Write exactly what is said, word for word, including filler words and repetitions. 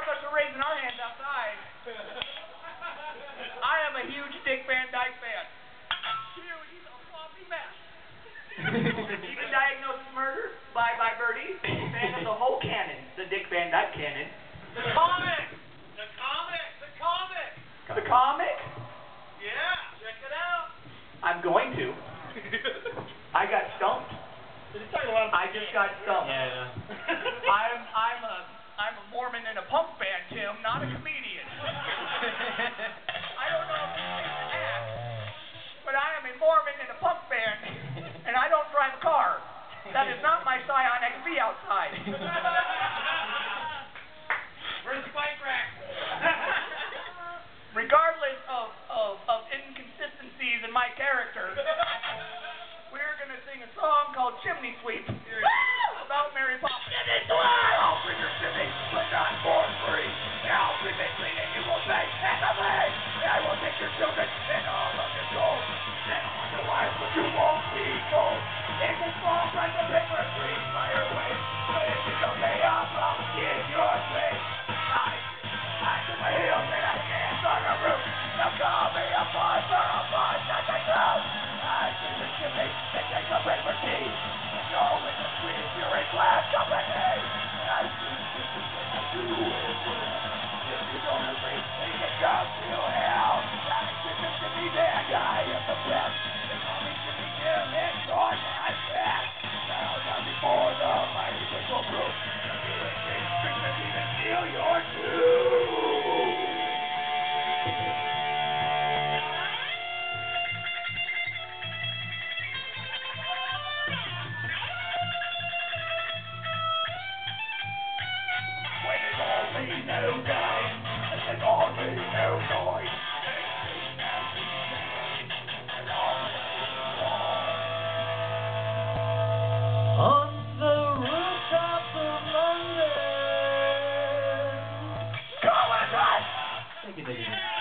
of us are raising our hands outside. I am a huge Dick Van Dyke fan. Huge, he's a floppy mess. Even diagnosed as murder by, by Birdie. Fan of the whole canon, the Dick Van Dyke canon. The comic! The comic! The comic! The comic? Yeah, check it out. I'm going to. I got stumped. I just got stumped. Yeah, I know. I'm I'm a I'm a Mormon in a punk band, Tim, not a comedian. I don't know if you think that, but I am a Mormon in a punk band, and I don't drive a car. That is not my Scion X V outside. Where's the bike rack? Regardless of, of, of inconsistencies in my character, we're going to sing a song called Chimney Sweep about Mary Poppins. Chimney Sweep! I'll bring your chimney, but not for free. I'll bring it clean and you will say, that's a me. I will take your children and all of your gold. Then on the life, but you won't be told. It will fall like a paper tree by your way. But if you don't pay up, I'll get your face. I, I to my heels and I can't on a roof. Now call me a boss or a boss, not the ground. I see the chimney, they take a paper tea. Go with the sweet, you're a glass company. I see the chimney, and I do it well. If you don't agree, then you come to hell. I see the chimney, man, I am the best. They call me Chimney Jim, it's on my back. Now down before the mighty whistle proof. The feeling is treatment, even steal your tooth. No time, and only no noise. On the rooftops of London. Come on, guys! Thank you, thank you, thank you.